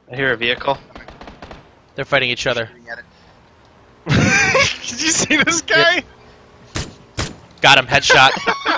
I hear a vehicle. They're fighting each other. Did you see this guy? Yep. Got him, headshot.